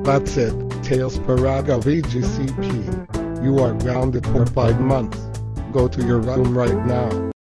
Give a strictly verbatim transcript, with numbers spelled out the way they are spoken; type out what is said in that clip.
That's it, Tails Paraga V G C P. You are grounded for five months. Go to your room right now.